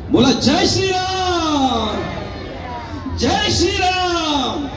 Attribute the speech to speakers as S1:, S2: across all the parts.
S1: बोला जय श्री राम, जय श्री राम।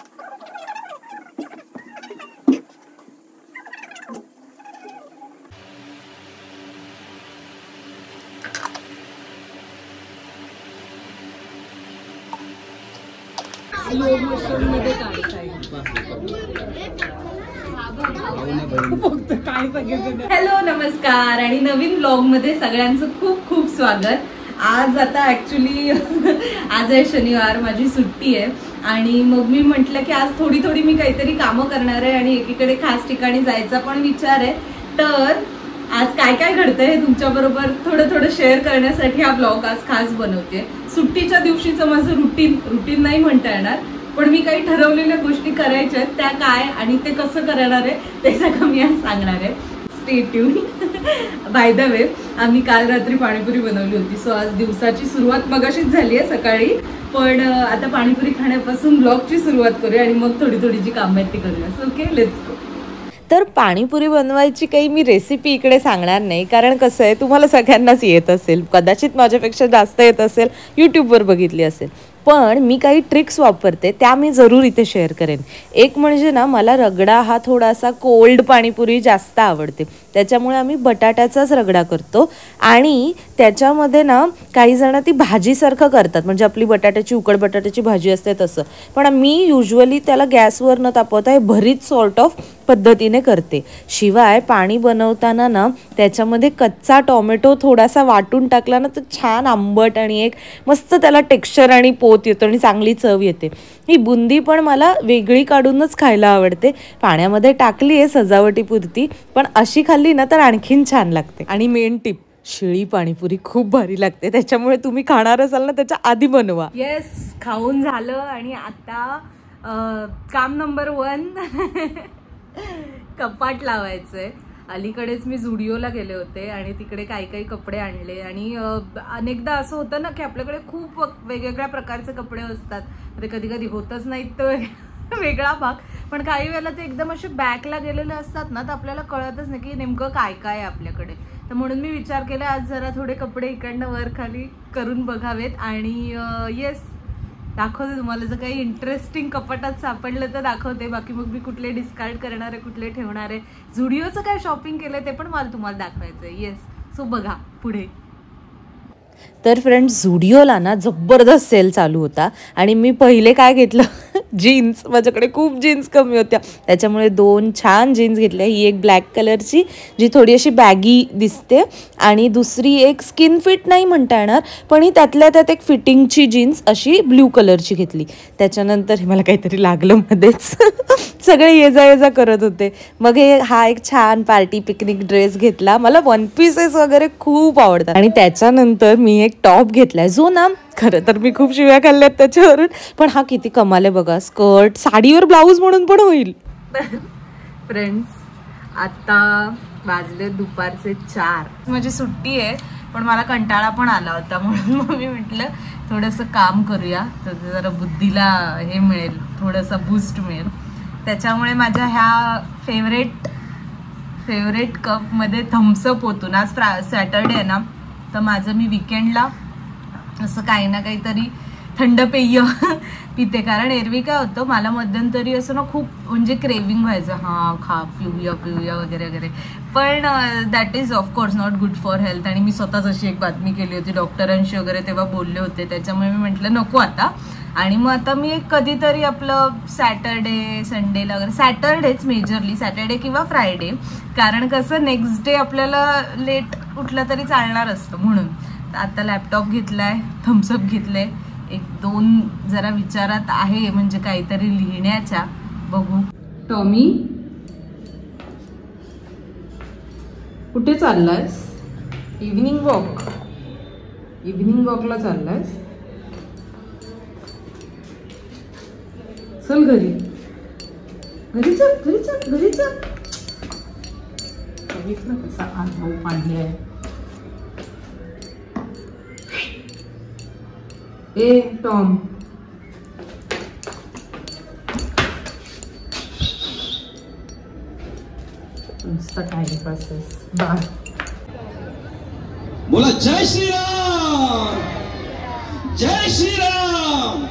S2: हॅलो नमस्कार आणि नवीन ब्लॉग मध्ये सगळ्यांचं खूप खूप स्वागत। आज आता ऍक्च्युली आज आहे शनिवार, माझी सुट्टी आहे आणि मग मी म्हटलं की आज थोडी थोडी मी काहीतरी कामं करणार आहे आणि एकीकडे खास ठिकाणी जायचा पण विचार आहे। तर आज काय काय घडतंय हे तुमच्या बरोबर थोडं थोडं शेअर करण्यासाठी हा ब्लॉग आज खास बनवते। सुट्टीच्या दिवशीचं माझं रुटीन नाही म्हणता येणार, पण मी काही ठरवलेल्या गोष्टी करायच्या त्या काय आणि ते कसं करणार आहे ते सगळं मी आज सांगणार आहे। Stay tune. By the way, आम्ही काल रात्री पाणीपुरी बनवली होती, सो आज दिवसाची सुरुवात मगाशीच झाली आहे सकाळी, पण आता पाणीपुरी खाण्यापासून ब्लॉगची सुरुवात करूया आणि मग थोडी थोडी जी कामं आहेत ती करूया। So okay, let's go.
S3: तर पाणीपुरी बनवायची काही मी रेसिपी इकडे सांगणार नाही, कारण कसं आहे तुम्हाला सगळ्यांनाच येत असेल, कदाचित माझ्यापेक्षा जास्त येत असेल, यूट्यूबवर बघितली असेल, पण मी काही ट्रिक्स वापरते त्या मी जरूर इथे शेअर करेन। एक म्हणजे ना, मला रगडा हा थोडासा कोल्ड पाणीपुरी जास्त आवडते, त्याच्यामुळे आम्ही बटाट्याचाच रगडा करतो आणि त्याच्यामध्ये ना काही जण ती भाजीसारखं करतात, म्हणजे आपली बटाट्याची उकड बटाट्याची भाजी असते तसं, पण मी युजली त्याला गॅसवर न तापवता हे भरीत सॉर्ट ऑफ पद्धतीने करते। शिवाय पाणी बनवताना ना त्याच्यामध्ये कच्चा टोमॅटो थोडासा वाटून टाकला ना तर छान आंबट आणि एक मस्त त्याला टेक्स्चर आणि पोत येतो आणि चांगली चव येते। ही बुंदी पण मला वेगळी काढूनच खायला आवडते, पाण्यामध्ये टाकली आहे सजावटीपुरती, पण अशी खाल्ली ना तर आणखीन छान लागते। आणि मेन टिप, शिळी पाणीपुरी खूप भारी लागते, त्याच्यामुळे तुम्ही खाणार असाल ना त्याच्या आधी बनवा।
S2: येस, खाऊन झालं आणि आता काम नंबर 1 कपाट लावायचंय। अलीकडेच मी झुडिओला गेले होते आणि तिकडे काही कपडे आणले आणि अनेकदा असं होतं ना की आपल्याकडे खूप वेगवेगळ्या प्रकारचे कपडे असतात, ते कधी कधी होतच नाहीत तर वेगळा भाग, पण काही वेळेला ते एकदम असे बॅकला गेलेले असतात ना तर आपल्याला कळतच नाही की नेमकं काय काय आहे आपल्याकडे। तर म्हणून मी विचार केला आज जरा थोडे कपडे इकडनं वर खाली करून बघावेत आणि येस दाखवते तुम्हाला, जर काही इंटरेस्टिंग कपाटात सापडलं तर दाखवते, बाकी मग मी कुठले डिस्कार्ड करणार आहे कुठले ठेवणार आहे, झुडिओचं काय शॉपिंग केलं ते पण मला तुम्हाला दाखवायचं आहे। येस, सो बघा पुढे।
S3: तर फ्रेंड्स, झुडिओला ना जबरदस्त सेल चालू होता आणि मी पहिले काय घेतलं, जीन्स, माझ्याकडे खूप जीन्स कमी होत्या, त्याच्यामुळे 2 छान जीन्स घेतल्या। ही एक ब्लॅक कलरची जी थोडी अशी बॅगी दिसते आणि दुसरी एक स्किन फिट नाही म्हणता येणार, पण ही त्यातल्या त्यात एक फिटिंगची जीन्स अशी ब्ल्यू कलरची घेतली। त्याच्यानंतर मला काहीतरी लागलं मध्येच सगळे ये जा करत होते, मग हा एक छान पार्टी पिकनिक ड्रेस घेतला। मला 1 पीसेस वगैरे खूप आवडतात आणि त्याच्यानंतर मी एक टॉप घेतलाय जो ना, खरं तर मी खूप शिव्या खाल्ल्यात त्याच्यावरून, पण हा किती कमाल आहे बघा, स्कर्ट साडीवर ब्लाऊज म्हणून पण होईल।
S2: फ्रेंड्स, आता वाजले दुपारचे 4, माझी सुट्टी आहे पण मला कंटाळा पण आला होता, म्हणून मग मी म्हटलं थोडंसं काम करूया तर जरा बुद्धीला हे मिळेल, थोडंसं बूस्ट मिळेल। त्याच्यामुळे माझ्या ह्या फेवरेट कपमध्ये थम्सअप होतो ना, आज सॅटर्डे आहे ना, तर माझं मी विकेंडला असं काही ना काहीतरी थंड पेय पिते, कारण एरवी काय होतं मला मध्यंतरी असं ना खूप म्हणजे क्रेविंग व्हायचं, हां पिऊया वगैरे वगैरे, पण that is of course not good for health. आणि मी स्वतःच अशी एक बातमी केली होती डॉक्टरांशी वगैरे, तेव्हा बोलले होते, त्याच्यामुळे मी म्हटलं नको आता। आणि मग आता मी एक कधीतरी आपलं सॅटर्डे संडेला वगैरे, सॅटर्डेच मेजरली, सॅटर्डे किंवा फ्रायडे, कारण कसं नेक्स्ट डे आपल्याला लेट उठलं तरी चालणार असतं, म्हणून आता लॅपटॉप घेतलाय, थम्सअप घेतले, 1-2 जरा विचारात आहे म्हणजे काहीतरी लिहिण्याच्या, बघू। टॉमी कुठे चाललायस? इव्हिनिंग वॉकला चाललायस? चल घरी चल। बघितलं कसा अनुभव पाडलाय। ए टॉम, नुसता टाइमपास आहे।
S1: बोला जय श्री राम, जय श्रीराम.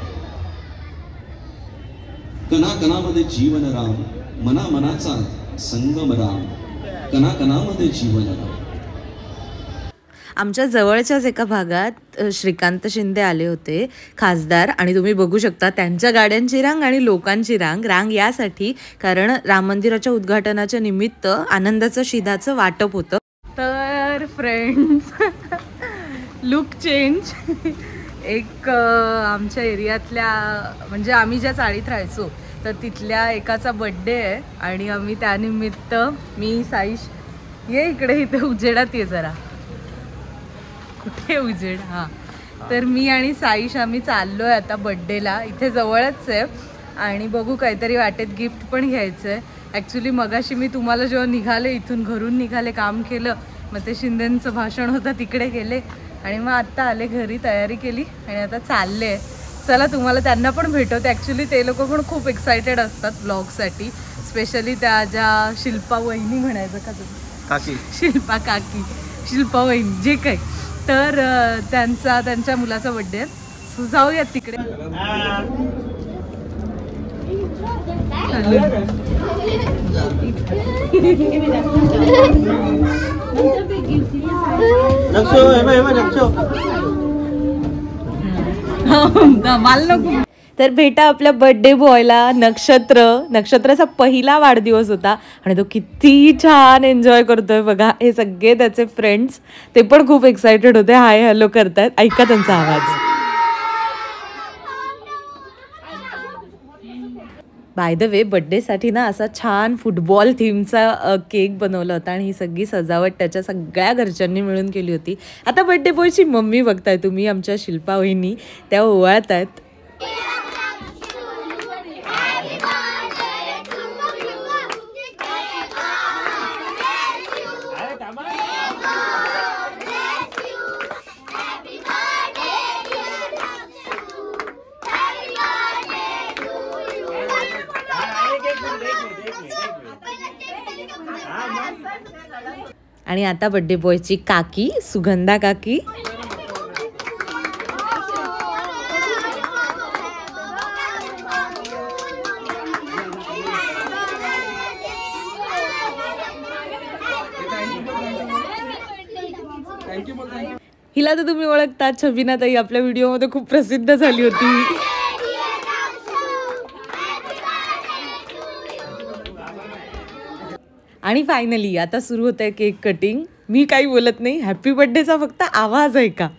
S1: कणाकणामध्ये जीवन राम, मना मनाचा संगम राम, कणाकणामध्ये जीवन राम.
S3: आमच्या जवळच्याच एका भागात श्रीकांत शिंदे आले होते खासदार, आणि तुम्ही बघू शकता त्यांच्या गाड्यांची रांग आणि लोकांची रांग यासाठी, कारण राम मंदिराच्या उद्घाटनाच्या निमित्त आनंदाचं शिधाचं वाटप होतं. तर फ्रेंड्स लुक चेंज. एक आमच्या एरियातल्या, म्हणजे आम्ही ज्या चाळीत राहायचो तर तिथल्या एकाचा बड्डे आहे, आणि आम्ही त्यानिमित्त मी साईश ये इकडे, इथे उजेडात ये जरा. कुठे उजेड? हां. तर मी आणि साईश आम्ही चाललो आहे आता बड्डेला. इथे जवळच आहे, आणि बघू काहीतरी वाटेत गिफ्ट पण घ्यायचं आहे. ॲक्च्युली मगाशी मी तुम्हाला जेव्हा निघाले, इथून घरून निघाले, काम केलं, मग ते शिंदेंचं भाषण होतं तिकडे गेले, आणि मग आत्ता आले घरी, तयारी केली आणि आता चालले. चला तुम्हाला त्यांना पण भेटवते. ॲक्च्युली ते लोक पण खूप एक्सायटेड असतात ब्लॉगसाठी, स्पेशली त्या ज्या शिल्पा वहिनी म्हणायचं का तुम्ही?
S1: काकी.
S3: शिल्पा काकी, शिल्पा वहिनी, जे काही. तर त्यांच्या मुलाचा बड्डे आहे, सो जाऊयात तिकडे. तर भेटा आपल्या बर्थडे बॉयला. नक्षत्राचा पहिला वाढदिवस होता, आणि तो किती छान एन्जॉय करतोय बघा. हे सगळे त्याचे फ्रेंड्स, ते पण खूप एक्सायटेड होते, हाय हॅलो करतायत. ऐका त्यांचा आवाज. बाय द वे, बड्डेसाठी ना असा छान फुटबॉल थीमचा केक बनवला होता, आणि ही सगळी सजावट त्याच्या सगळ्या घरच्यांनी मिळून केली होती. आता बड्डे बॉयची मम्मी बघताय तुम्ही, आमच्या शिल्पा वहिनी, त्या ओवाळत आहेत. आणि आता बर्थडे बॉयची काकी, सुगंधा काकी. हिला तर तुम्ही ओळखता, छबिना ताई आपल्या व्हिडिओमध्ये खूप प्रसिद्ध झाली होती. आणि फायनली आता सुरू होत आहे केक कटिंग. मी काही बोलत नाही, हॅपी बर्थडेचा फक्त आवाज आहे का.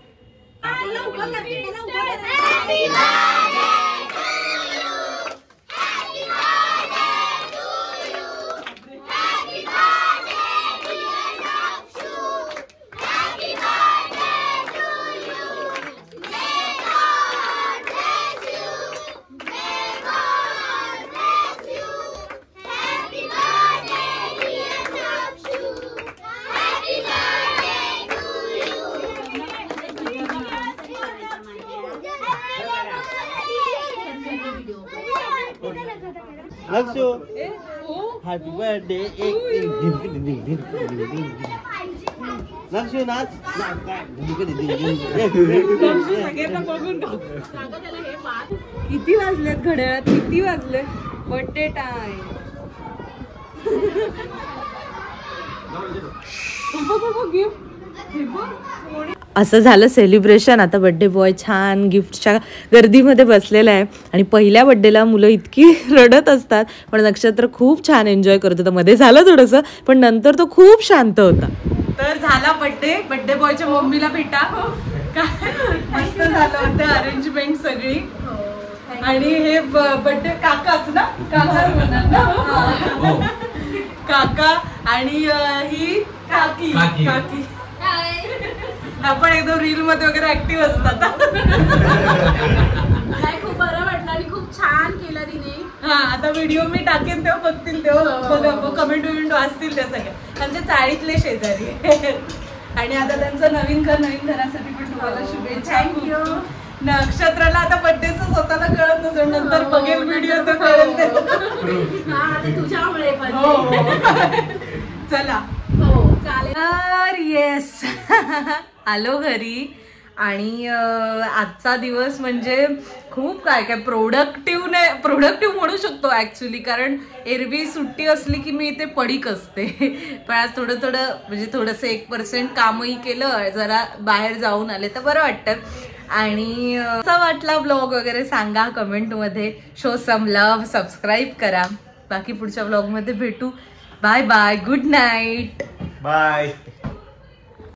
S4: Happy birthday.
S3: किती वाजलेत घड्याळात? किती वाजले? Birthday time. असं झालं सेलिब्रेशन. आता बर्थडे बॉय छान गिफ्टच्या गर्दीमध्ये बसलेला आहे, आणि पहिल्या बर्थडेला मुलं इतकी रडत असतात, पण नक्षत्र खूप छान एन्जॉय करत होता. मध्ये झालं थोडंसं, पण नंतर तो खूप शांत होता. तर झाला बर्थडे बॉयच्या मम्मीला भेटा. मस्त झालं होतं अरेंजमेंट सगळी. आणि हे बर्थडे काकाच ना, काका म्हणणार ना, काका. आणि ही काकी. आपण एकदम रील मध्ये वगैरे ऍक्टिव्ह असतात.
S2: खूप बरं वाटलं आणि खूप छान केलं तिने.
S3: हा, आता व्हिडिओ मी टाकेन तेव्हा बघतील, तेव्हा कमेंट वाचतील त्या सगळ्या. त्यांच्या चाळीतले शेजारी. आणि आता त्यांचं नवीन घरासाठी पण तुम्हाला शुभेच्छा.
S2: थँक्यू.
S3: नक्षत्राला आता बर्थडेच स्वतःला कळत नसेल, नंतर बघेल व्हिडिओ तर कळेल ते.
S2: तुझ्यामुळे पण.
S3: चला.
S2: हो चालेल.
S3: तर येस, आलो घरी.
S2: आणि आजचा दिवस म्हणजे खूप काय काय प्रोडक्टिव्ह म्हणू शकतो ऍक्च्युली, कारण एरवी सुट्टी असली की मी इथे पडीक असते. पण आज थोडं म्हणजे थोडंसं 1% कामही केलं, जरा बाहेर जाऊन आले तर बरं वाटतं. आणि कसा वाटला ब्लॉग वगैरे सांगा कमेंटमध्ये. शो सम लव्ह, सबस्क्राईब करा. बाकी पुढच्या ब्लॉगमध्ये भेटू. Bye bye, good night.
S4: Bye.